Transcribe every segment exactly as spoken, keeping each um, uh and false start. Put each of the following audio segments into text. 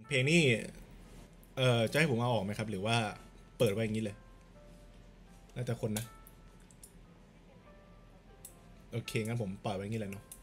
เพลงนี้เอ่อจะให้ผมเอาออกไหมครับหรือว่าเปิดไว้อย่างนี้เลยน่าจะคนนะโอเคงั้นผมปล่อยไว้อย่างนี้เลยเนาะ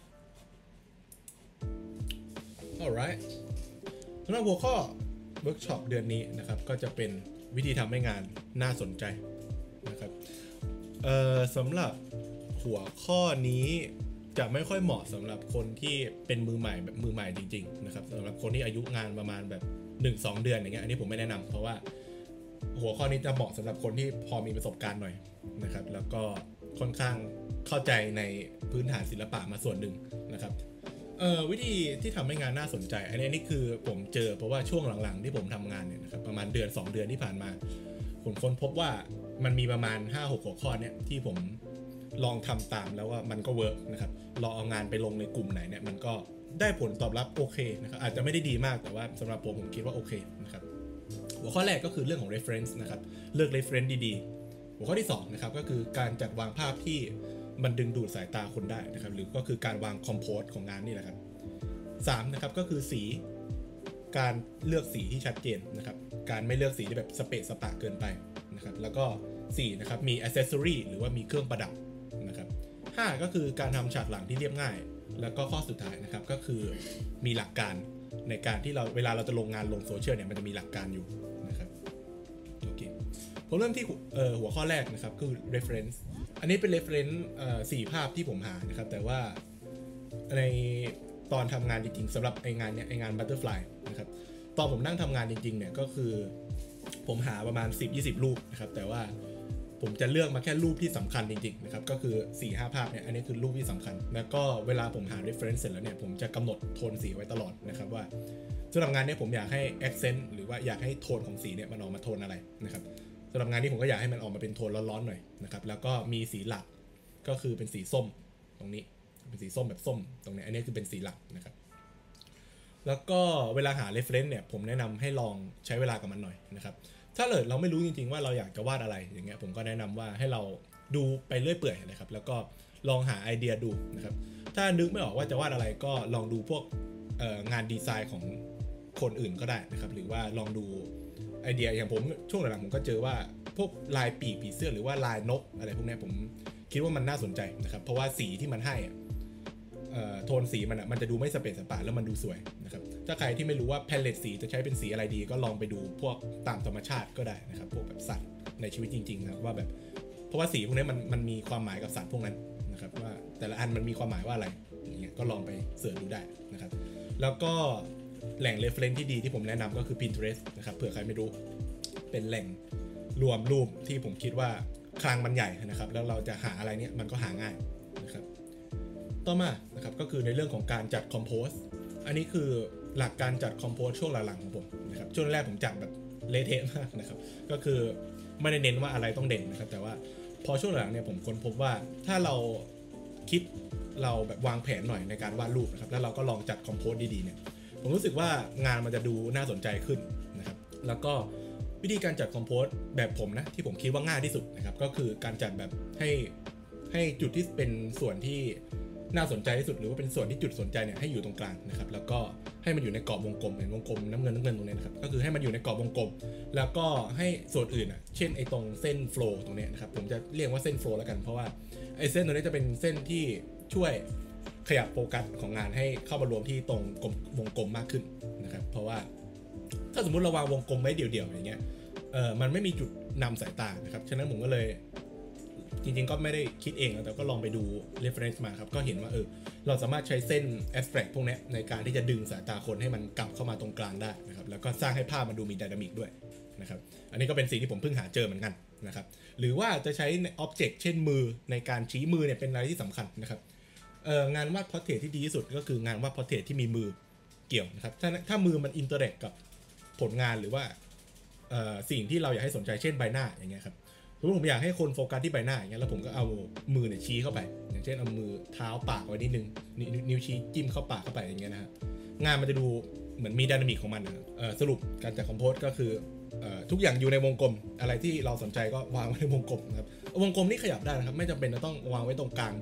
alright สำหรับหัวข้อเวิร์กช็อปเดือนนี้นะครับก็จะเป็นวิธีทำให้งานน่าสนใจนะครับเอ่อสำหรับหัวข้อนี้จะไม่ค่อยเหมาะสำหรับคนที่เป็นมือใหม่แบบมือใหม่จริงๆนะครับสำหรับคนที่อายุงานประมาณแบบ หนึ่งถึงสอง เดือนอย่างเงี้ยอันนี้ผมไม่แนะนำเพราะว่าหัวข้อนี้จะเหมาะสำหรับคนที่พอมีประสบการณ์หน่อยนะครับแล้วก็ค่อนข้างเข้าใจในพื้นฐานศิลปะมาส่วนหนึ่งนะครับเอ่อวิธีที่ทำให้งานน่าสนใจอันนี้นี่คือผมเจอเพราะว่าช่วงหลังๆที่ผมทำงานเนี่ยนะครับประมาณเดือนสองเดือนที่ผ่านมาผมค้นพบว่ามันมีประมาณ ห้าหก หัวข้อเนี่ยที่ผมลองทำตามแล้วว่ามันก็เวิร์กนะครับลองเอางานไปลงในกลุ่มไหนเนี่ยมันก็ได้ผลตอบรับโอเคนะครับอาจจะไม่ได้ดีมากแต่ว่าสำหรับผมผมคิดว่าโอเคนะครับหัวข้อแรกก็คือเรื่องของ reference นะครับเลือก reference ดีๆหัวข้อที่สองนะครับก็คือการจัดวางภาพที่มันดึงดูดสายตาคนได้นะครับหรือก็คือการวาง compose ของงานนี่แหละครับสามนะครับก็คือสีการเลือกสีที่ชัดเจนนะครับการไม่เลือกสีที่แบบสเปซสปะเกินไปนะครับแล้วก็สี่นะครับมี accessory หรือว่ามีเครื่องประดับนะครับห้าก็คือการทำฉากหลังที่เรียบง่ายแล้วก็ข้อสุดท้ายนะครับก็คือมีหลักการในการที่เราเวลาเราจะลงงานลงโซเชียลเนี่ยมันจะมีหลักการอยู่นะครับโอเคผมเริ่มที่หัวข้อแรกนะครับคือ reference อันนี้เป็น reference สี่ภาพที่ผมหานะครับแต่ว่าในตอนทำงานจริงๆสำหรับไองานเนี่ยไองาน butterfly นะครับตอนผมนั่งทำงานจริงๆเนี่ยก็คือผมหาประมาณ สิบถึงยี่สิบ รูปนะครับแต่ว่าผมจะเลือกมาแค่รูปที่สำคัญจริงๆนะครับก็คือ สี่ห้า ภาพเนี่ยอันนี้คือรูปที่สำคัญแล้วก็เวลาผมหา reference เสร็จแล้วเนี่ยผมจะกำหนดโทนสีไว้ตลอดนะครับว่าสำหรับงานนี้ผมอยากให้ accent หรือว่าอยากให้โทนของสีเนี่ยมันออกมาโทนอะไรนะครับสำหรับงานนี้ผมก็อยากให้มันออกมาเป็นโทนร้อนๆหน่อยนะครับแล้วก็มีสีหลักก็คือเป็นสีส้มตรงนี้เป็นสีส้มแบบส้มตรงนี้อันนี้คือเป็นสีหลักนะครับแล้วก็เวลาหา reference เนี่ยผมแนะนำให้ลองใช้เวลากับมันหน่อยนะครับถ้าเกิดเราไม่รู้จริงๆว่าเราอยากจะวาดอะไรอย่างเงี้ยผมก็แนะนำว่าให้เราดูไปเรื่อยเปื่อยนะครับแล้วก็ลองหาไอเดียดูนะครับถ้านึกไม่ออกว่าจะวาดอะไรก็ลองดูพวกเอ่องานดีไซน์ของคนอื่นก็ได้นะครับหรือว่าลองดูไอเดียอย่างผมช่วงหลังๆผมก็เจอว่าพวกลายปีกผีเสื้อหรือว่าลายนกอะไรพวกนี้ผมคิดว่ามันน่าสนใจนะครับเพราะว่าสีที่มันให้โทนสีมันอ่ะมันจะดูไม่สเปซสปะแล้วมันดูสวยนะครับถ้าใครที่ไม่รู้ว่าแพลเลตสีจะใช้เป็นสีอะไรดีก็ลองไปดูพวกตามธรรมชาติก็ได้นะครับพวกแบบสัตว์ในชีวิตจริงๆนะครับว่าแบบเพราะว่าสีพวกนี้มันมันมีความหมายกับสัตว์พวกนั้นนะครับว่าแต่ละอันมันมีความหมายว่าอะไรอย่างเงี้ยก็ลองไปเสิร์ชดูได้นะครับแล้วก็แหล่ง reference ที่ดีที่ผมแนะนำก็คือ Pinterest นะครับเผื่อใครไม่รู้เป็นแหล่งรวมรูปที่ผมคิดว่าคลังมันใหญ่นะครับแล้วเราจะหาอะไรเนี่ยมันก็หาง่ายนะครับต่อมานะครับก็คือในเรื่องของการจัด compose อันนี้คือหลักการจัด compose ช่วงหลังๆของผมนะครับช่วงแรกผมจัดแบบเละเทะมากนะครับก็คือไม่ได้เน้นว่าอะไรต้องเด่นนะครับแต่ว่าพอช่วงหลังเนี่ยผมค้นพบว่าถ้าเราคิดเราแบบวางแผนหน่อยในการวาดรูปนะครับแล้วเราก็ลองจัด compose ดีๆเนี่ยผมรู้สึกว่างานมันจะดูน่าสนใจขึ้นนะครับแล้วก็วิธีการจัด compose แบบผมนะที่ผมคิดว่าง่ายที่สุดนะครับก็คือการจัดแบบให้ให้จุดที่เป็นส่วนที่น่าสนใจที่สุดหรือว่าเป็นส่วนที่จุดสนใจเนี่ยให้อยู่ตรงกลางนะครับแล้วก็ให้มันอยู่ในกรอบวงกลมเห็นวงกลมน้ำเงินน้ำเงินตรงนี้นะครับก็คือให้มันอยู่ในกรอบวงกลมแล้วก็ให้ส่วนอื่นอ่ะเช่นไอ้ตรงเส้นโฟลว์ตรงนี้นะครับผมจะเรียกว่าเส้นโฟลว์แล้วกันเพราะว่าไอ้เส้นตรงนี้จะเป็นเส้นที่ช่วยขยับโฟกัสของงานให้เข้ามารวมที่ตรงวงกลมมากขึ้นนะครับเพราะว่าถ้าสมมุติเราวางวงกลมไว้เดี่ยวๆอย่างเงี้ยเออมันไม่มีจุดนำสายตานะครับฉะนั้นผมก็เลยจริงๆก็ไม่ได้คิดเองแต่ก็ลองไปดู reference มาครับก็เห็นว่าเออเราสามารถใช้เส้น abstract พวกนี้ในการที่จะดึงสายตาคนให้มันกลับเข้ามาตรงกลางได้นะครับแล้วก็สร้างให้ภาพมันดูมี dynamic ด้วยนะครับอันนี้ก็เป็นสิ่งที่ผมเพิ่งหาเจอเหมือนกันนะครับหรือว่าจะใช้ object เช่นมือในการชี้มือเนี่ยเป็นอะไรที่สำคัญนะครับเอ่องานวาด portrait ที่ดีที่สุดก็คืองานวาด portrait ที่มีมือเกี่ยวนะครับถ้าถ้ามือมัน interact กับผลงานหรือว่าเอ่อสิ่งที่เราอยากให้สนใจเช่นใบหน้าอย่างเงี้ยครับสมมติผมอยากให้คนโฟกัสที่ใบหน้าอย่างเงี้ยแล้วผมก็เอามือเนี่ยชี้เข้าไปอย่างเช่นเอามือเท้าปากไว้นิดนึงนิ้วชี้จิ้มเข้าปากเข้าไปอย่างเงี้ยนะฮะงานมันจะดูเหมือนมีไดนามิกของมันนะครับสรุปการจัดคอมโพสก็คือทุกอย่างอยู่ในวงกลมอะไรที่เราสนใจก็วางไว้ในวงกลมนะครับวงกลมนี่ขยับได้นะครับไม่จำเป็นจะต้องวางไว้ตรงกลางบน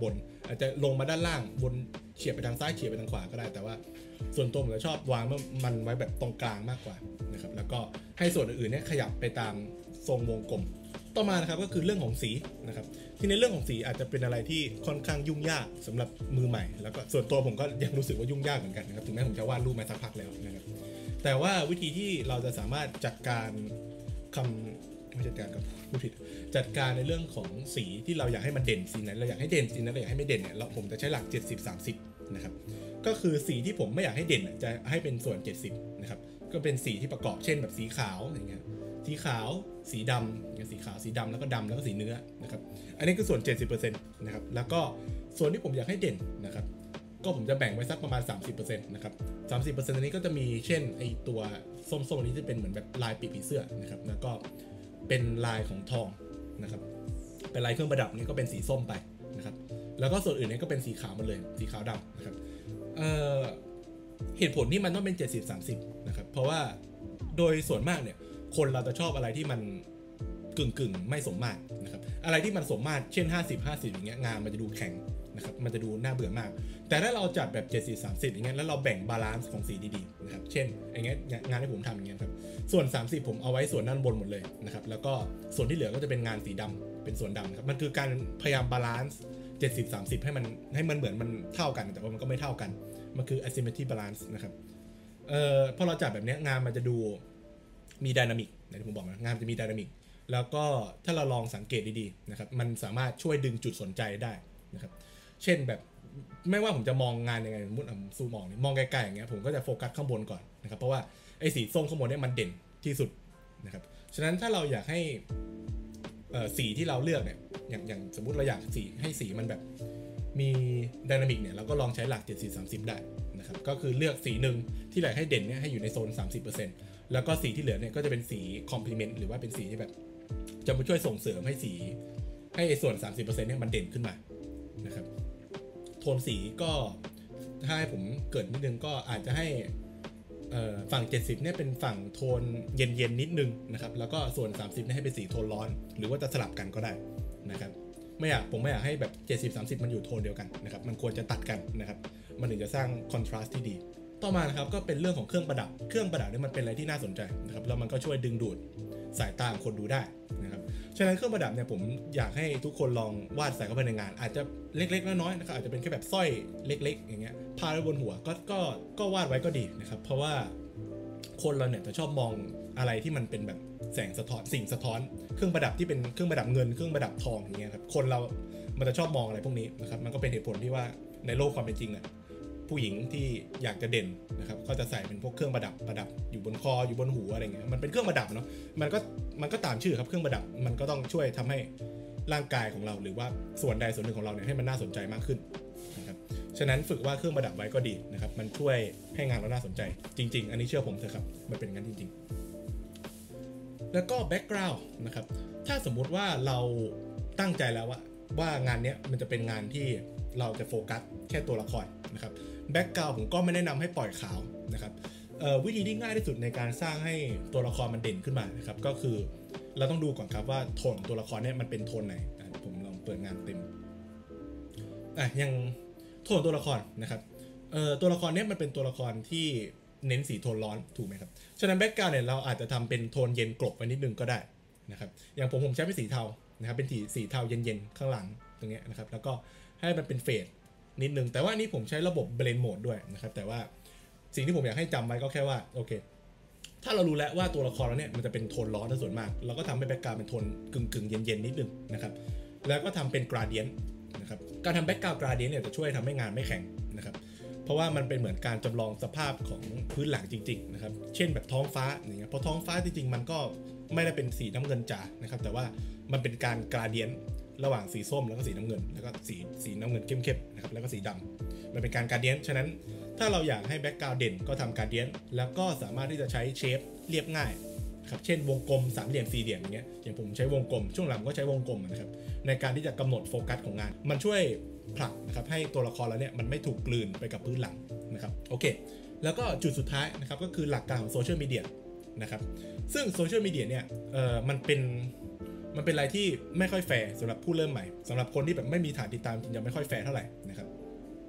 อาจจะลงมาด้านล่างบนเฉียบไปทางซ้ายเฉียบไปทางขวาก็ได้แต่ว่าส่วนตัวผมจะชอบวางมันไว้แบบตรงกลางมากกว่านะครับแล้วก็ให้ส่วนอื่นๆเนี่ยขยับไปตามทรงวงกลมต่อมานะครับก็คือเรื่องของสีนะครับที่ในเรื่องของสีอาจจะเป็นอะไรที่ค่อนข้างยุ่งยากสำหรับมือใหม่แล้วก็ส่วนตัวผมก็ยังรู้สึกว่ายุ่งยากเหมือนกันนะครับถึงแม้ผมจะวาดรูปมาสักพักแล้วนะครับแต่ว่าวิธีที่เราจะสามารถจัดการคำไม่จัดการกับผู้ผิดจัดการในเรื่องของสีที่เราอยากให้มันเด่นสีไหนเราอยากให้เด่นสีนั้นเราอยากให้ไม่เด่นเนี่ยเราผมจะใช้หลักเจ็ดสิบ สามสิบนะครับก็คือสีที่ผมไม่อยากให้เด่นจะให้เป็นส่วนเจ็ดสิบนะครับก็เป็นสีที่ประกอบเช่นแบบสีขาวอย่างเงี้ยสีขาวสีดำสีขาวสีดำแล้วก็ดำแล้วก็สีเนื้อนะครับอันนี้คือส่วน เจ็ดสิบเปอร์เซ็นต์ นะครับแล้วก็ส่วนที่ผมอยากให้เด่นนะครับก็ผมจะแบ่งไว้สักประมาณ สามสิบเปอร์เซ็นต์ นะครับ สามสิบเปอร์เซ็นต์ อันนี้ก็จะมีเช่นไอตัวส้มๆนี้จะเป็นเหมือนแบบลายปีกผีเสื้อนะครับแล้วก็เป็นลายของทองนะครับเป็นลายเครื่องประดับนี้ก็เป็นสีส้มไปนะครับแล้วก็ส่วนอื่นนี้ก็เป็นสีขาวหมดเลยสีขาวดำนะครับเอ่อเหตุผลที่มันต้องเป็น เจ็ดสิบ สามสิบ นะครับเพราะว่าโดยส่วนมากเนี่ยคนเราจะชอบอะไรที่มันกึ่งกึ่งไม่สมมาตรนะครับอะไรที่มันสมมาตรเช่นห้าสิบ ห้าสิบอย่างเงี้ยงานมันจะดูแข็งนะครับมันจะดูน่าเบื่อมากแต่ถ้าเราจัดแบบเจ็ดสิบ สามสิบอย่างเงี้ยแล้วเราแบ่งบาลานซ์ของสีดีๆนะครับเช่นอย่างเงี้ยงานที่ผมทำอย่างเงี้ยครับส่วนสามสิบผมเอาไว้ส่วนด้านบนหมดเลยนะครับแล้วก็ส่วนที่เหลือก็จะเป็นงานสีดำเป็นส่วนดำครับมันคือการพยายามบาลานซ์เจ็ดสิบ สามสิบให้มันให้มันเหมือนมันเท่ากันแต่ว่ามันก็ไม่เท่ากันมันคือ asymmetry balance นะครับเอ่อพอเราจัดแบบนี้งานมันจะดูมีไดนามิกอย่างที่ผมบอกนะงานจะมีไดนามิกแล้วก็ถ้าเราลองสังเกตดีๆนะครับมันสามารถช่วยดึงจุดสนใจได้นะครับเช่นแบบไม่ว่าผมจะมองงานยังไงมุดอ่ะซูมองมองไกลๆอย่างเงี้ยผมก็จะโฟกัสข้างบนก่อนนะครับเพราะว่าไอ้สีส้มข้างบนเนี่ยมันเด่นที่สุดนะครับฉะนั้นถ้าเราอยากให้สีที่เราเลือกเนี่ยอย่างอย่างสมมุติเราอยากสีให้สีมันแบบมีไดนามิกเนี่ยเราก็ลองใช้หลักเจ็ดสิบ สามสิบได้นะครับก็คือเลือกสีหนึ่งที่อยากให้เด่นเนี่ยให้อยู่ในโซน สามสิบเปอร์เซ็นต์ แล้วก็สีที่เหลือเนี่ยก็จะเป็นสีคอมพลีเมนต์หรือว่าเป็นสีที่แบบจะมาช่วยส่งเสริมให้สีให้ส่วน สามสิบเปอร์เซ็นต์ เนี่ยมันเด่นขึ้นมานะครับโทนสีก็ถ้าให้ผมเกิดนิดนึงก็อาจจะให้ฝั่งเจ็ดสิบเนี่ยเป็นฝั่งโทนเย็นๆนิดนึงนะครับแล้วก็ส่วนสามสิบเนี่ยให้เป็นสีโทนร้อนหรือว่าจะสลับกันก็ได้นะครับไม่อยากผมไม่อยากให้แบบเจ็ดสิบ สามสิบมันอยู่โทนเดียวกันนะครับมันควรจะตัดกันนะครับมันถึงจะสร้างคอนทราสต์ที่ดีต่อมานะครับก็เป็นเรื่องของเครื่องประดับเครื่องประดับเนี่ยมันเป็นอะไรที่น่าสนใจนะครับแล้วมันก็ช่วยดึงดูดสายตาของคนดูได้นะครับฉะนั้นเครื่องประดับเนี่ยผมอยากให้ทุกคนลองวาดใส่เข้าไปในงานอาจจะเล็กๆน้อยๆนะครับอาจจะเป็นแค่แบบสร้อยเล็กๆอย่างเงี้ยพาไว้บนหัวก็ก็ก็วาดไว้ก็ดีนะครับเพราะว่าคนเราเนี่ยจะชอบมองอะไรที่มันเป็นแบบแสงสะท้อนสิ่งสะท้อนเครื่องประดับที่เป็นเครื่องประดับเงินเครื่องประดับทองอย่างเงี้ยครับคนเรามันจะชอบมองอะไรพวกนี้นะครับมันก็เป็นเหตุผลที่ว่าในโลกความเป็นจริงอ่ะผู้หญิงที่อยากจะเด่นนะครับก็จะใส่เป็นพวกเครื่องประดับประดับอยู่บนคออยู่บนหูอะไรเงี้ยมันเป็นเครื่องประดับเนาะมันก็มันก็ตามชื่อครับเครื่องประดับมันก็ต้องช่วยทำให้ร่างกายของเราหรือว่าส่วนใดส่วนหนึ่งของเราเนี่ยให้มันน่าสนใจมากขึ้นนะครับฉะนั้นฝึกว่าเครื่องประดับไว้ก็ดีนะครับมันช่วยให้งานเราน่าสนใจจริงๆอันนี้เชื่อผมเถอะครับมันเป็นงั้นจริงๆแล้วก็แบ็กกราวด์นะครับถ้าสมมุติว่าเราตั้งใจแล้วว่าว่างานนี้มันจะเป็นงานที่เราจะโฟกัสแค่ตัวละครนะครับแบ็กกราวด์ผมก็ไม่แนะนำให้ปล่อยขาวนะครับวิธีที่ง่ายที่สุดในการสร้างให้ตัวละครมันเด่นขึ้นมานะครับก็คือเราต้องดูก่อนครับว่าโทนตัวละครเนี่ยมันเป็นโทนไหนผมลองเปิดงานเต็มอ่ะยังโทนตัวละครนะครับเอ่อตัวละครเนี่ยมันเป็นตัวละครที่เน้นสีโทนร้อนถูกไหมครับฉะนั้นแบ็กกราวด์เนี่ยเราอาจจะทำเป็นโทนเย็นกลบไปนิดนึงก็ได้นะครับอย่างผมผมใช้เป็นสีเทานะครับเป็นสีสีเทาเย็นๆข้างหลังตรงเนี้ยนะครับแล้วก็ให้มันเป็นเฟดนิดนึงแต่ว่านี่ผมใช้ระบบ blend mode ด้วยนะครับแต่ว่าสิ่งที่ผมอยากให้จำไว้ก็แค่ว่าโอเคถ้าเรารู้แล้วว่าตัวละครเราเนี่ยมันจะเป็นโทนร้อนส่วนมากเราก็ทำให้แบ็กกราวด์เป็นโทนกึ่งกึ่งเย็นๆนิดนึงนะครับแล้วก็ทำเป็น gradient นะครับการทำแบ็กกราวด์ gradient เนี่ยจะช่วยทำให้งานไม่แข็งนะครับเพราะว่ามันเป็นเหมือนการจำลองสภาพของพื้นหลังจริงๆนะครับเช่นแบบท้องฟ้าอย่างเงี้ยเพราะท้องฟ้าจริงๆมันก็ไม่ได้เป็นสีน้ำเงินจ๋านะครับแต่ว่ามันเป็นการ gradientระหว่างสีส้มแล้วก็สีน้ำเงินแล้วก็สีสีน้ำเงินเข้มๆนะครับแล้วก็สีดำมันเป็นการการเดียนฉะนั้นถ้าเราอยากให้แบ็กกราวด์เด่นก็ทำการเดียนแล้วก็สามารถที่จะใช้เชฟเรียบง่ายครับเช่นวงกลมสามเหลี่ยมสี่เหลี่ยมอย่างเงี้ยอย่างผมใช้วงกลมช่วงหลังก็ใช้วงกลมนะครับในการที่จะกำหนดโฟกัสของงานมันช่วยผลักนะครับให้ตัวละครเราเนี่ยมันไม่ถูกกลืนไปกับพื้นหลังนะครับโอเคแล้วก็จุดสุดท้ายนะครับก็คือหลักการของโซเชียลมีเดียนะครับซึ่งโซเชียลมีเดียเนี่ยเอ่อมันเป็นมันเป็นอะไรที่ไม่ค่อยแฟร์สำหรับผู้เริ่มใหม่สำหรับคนที่แบบไม่มีฐานติดตามจริงจะไม่ค่อยแฟร์เท่าไหร่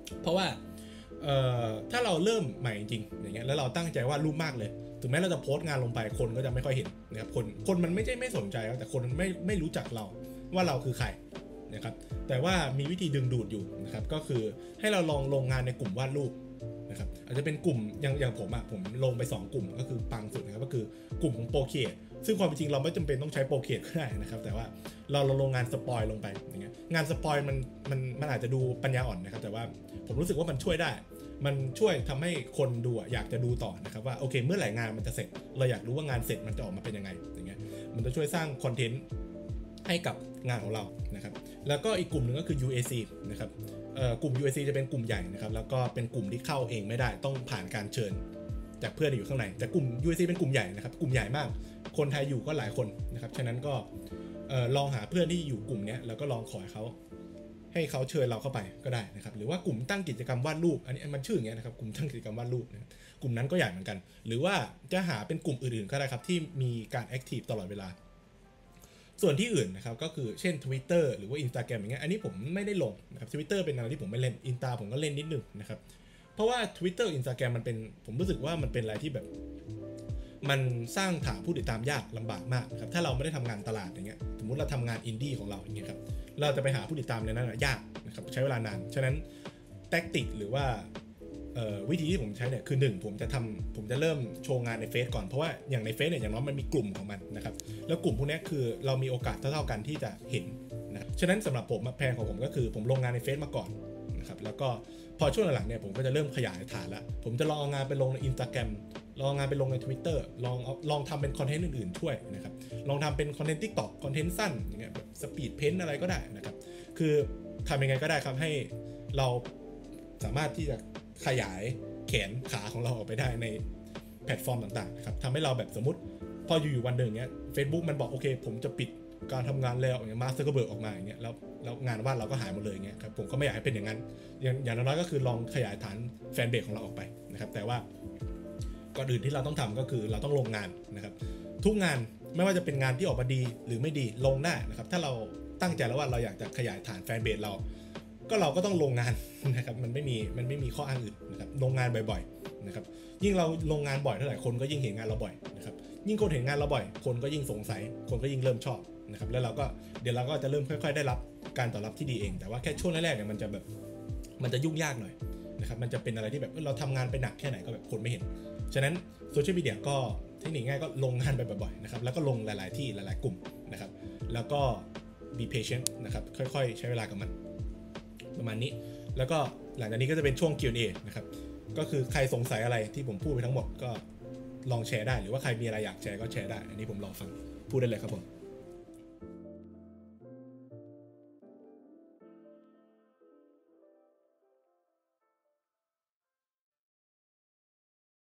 เพราะว่าเอ่อถ้าเราเริ่มใหม่จริงอย่างเงี้ยแล้วเราตั้งใจวาดรูปมากเลยถึงแม้เราจะโพสต์งานลงไปคนก็จะไม่ค่อยเห็นนะครับคนคนมันไม่ใช่ไม่สนใจแต่คนไม่ไม่รู้จักเราว่าเราคือใครนะครับแต่ว่ามีวิธีดึงดูดอยู่นะครับก็คือให้เราลองลงงานในกลุ่มวาดรูปนะครับอาจจะเป็นกลุ่มอย่างอย่างผมอะผมลงไปสองกลุ่มก็คือปังสุดนะครับก็คือกลุ่มของโปรเคดซึ่งความจริงเราไม่จำเป็นต้องใช้โปรเคดก็ได้นะครับแต่ว่าเราเราลงงานสปอยลงไปอย่างเงี้ยงานสปอยมันมันมันอาจจะดูปัญญาอ่อนนะครับแต่ว่าผมรู้สึกว่ามันช่วยได้มันช่วยทำให้คนดูอยากจะดูต่อนะครับว่าโอเคเมื่อไหร่งานมันจะเสร็จเราอยากรู้ว่างานเสร็จมันจะออกมาเป็นยังไงอย่างเงี้ยมันจะช่วยสร้างคอนเทนต์ให้กับงานของเรานะครับแล้วก็อีกกลุ่มหนึ่งก็คือ ยู เอ ซี นะครับกลุ่ม ยู เอ ซี จะเป็นกลุ่มใหญ่นะครับแล้วก็เป็นกลุ่มที่เข้าเองไม่ได้ต้องผ่านการเชิญจากเพื่อนที่อยู่ข้างในแต่กลุ่ม ยู เอ ซี เป็นกลุ่มใหญ่นะครับกลุ่มใหญ่มากคนไทยอยู่ก็หลายคนนะครับฉะนั้นก็ลองหาเพื่อนที่อยู่กลุ่มนี้แล้วก็ลองขอเขาให้เขาเชิญเราเข้าไปก็ได้นะครับหรือว่ากลุ่มตั้งกิจกรรมวาดรูปอันนี้มันชื่ออย่างเงี้ยนะครับกลุ่มตั้งกิจกรรมวาดรูปนะกลุ่มนั้นก็ใหญ่เหมือนกันหรือว่าจะหาเป็นกลุ่มอื่นๆก็ได้ครับที่มีการแอคทีฟตลอดเวลาส่วนที่อื่นนะครับก็คือเช่น Twitter หรือว่า Instagram อย่างเงี้ยอันนี้ผมไม่ได้ลงนะครับ Twitter เป็นอะไรที่ผมไม่เล่น Insta ผมก็เล่นนิดนึงนะครับเพราะว่า Twitter Instagram มันเป็นผมรู้สึกว่ามันเป็นอะไรที่แบบมันสร้างฐานผู้ติดตามยากลำบากมากนะครับถ้าเราไม่ได้ทำงานตลาดอย่างเงี้ยสมมติเราทำงานอินดี้ของเราอย่างเงี้ยครับเราจะไปหาผู้ติดตามในนั้นยากนะครับใช้เวลานานฉะนั้นแทคติกหรือว่าวิธีที่ผมใช้เนี่ยคือหนึ่งผมจะทำผมจะเริ่มโชว์งานในเฟซก่อนเพราะว่าอย่างในเฟซเนี่ยอย่างน้อยมันมีกลุ่มของมันนะครับแล้วกลุ่มพวกนี้คือเรามีโอกาสเท่าๆกันที่จะเห็นนะฉะนั้นสำหรับผมแผนของผมก็คือผมลงงานในเฟซมาก่อนนะครับแล้วก็พอช่วงหลังเนี่ยผมก็จะเริ่มขยายฐานแล้วผมจะลองเอางานไปลงใน Instagram ลองงานไปลงใน Twitter ลองลองทำเป็นคอนเทนต์อื่นๆช่วยนะครับลองทำเป็นคอนเทนต์ TikTok คอนเทนต์สั้นอย่างเงี้ยแบบสปีดเพนท์อะไรก็ได้นะครับคือทำยังไงก็ได้ครับให้เราสามารถที่จะขยายแขนขาของเราออกไปได้ในแพลตฟอร์มต่างๆนะครับทำให้เราแบบสมมติพออยู่ๆวันหนึ่งเนี้ย Facebook มันบอกโอเคผมจะปิดการทำงานแล้วอย่างมาร์ค ซักเคอร์เบิร์กออกมาอย่างเงี้ยแล้วแล้วงานวาดเราก็หายหมดเลยอย่างเงี้ยครับผมก็ไม่อยากให้เป็นอย่างนั้นอย่างอย่างน้อยก็คือลองขยายฐานแฟนเบสของเราออกไปนะครับแต่ว่าก่อนอื่นที่เราต้องทำก็คือเราต้องลงงานนะครับทุกงานไม่ว่าจะเป็นงานที่ออกมาดีหรือไม่ดีลงได้นะครับถ้าเราตั้งใจแล้วว่าเราอยากจะขยายฐานแฟนเบสเราก็เราก็ต้องลงงานนะครับมันไม่มีมันไม่มีข้ออ้างอื่นนะครับลงงานบ่อยๆนะครับยิ่งเราลงงานบ่อยเท่าไหร่คนก็ยิ่งเห็นงานเราบ่อยนะครับยิ่งคนเห็นงานเราบ่อยคนก็ยิ่งสงสัยคนก็ยิ่งเริ่มชอบนะครับแล้วเราก็เดี๋ยวเราก็จะเริ่มค่อยๆได้รับการตอบรับที่ดีเองแต่ว่าแค่ช่วงแรกๆเนี่ยมันจะแบบมันจะยุ่งยากหน่อยนะครับมันจะเป็นอะไรที่แบบเราทำงานไปหนักแค่ไหนก็แบบคนไม่เห็นฉะนั้นโซเชียลมีเดียก็เทคนิคง่ายก็ลงงานไปบ่อยๆนะครับแล้วก็ลงหลายๆที่หลายๆกลุ่มนะครับแล้วก็ be patient นะครับค่อยๆใช้เวลากับมันประมาณนี้แล้วก็หลังจากนี้ก็จะเป็นช่วง คิว แอนด์ เอ นะครับก็คือใครสงสัยอะไรที่ผมพูดไปทั้งหมดก็ลองแชร์ได้หรือว่าใครมีอะไรอยากแชร์ก็แชร์ได้อันนี้ผมรอฟังพูดได้เลยครับผม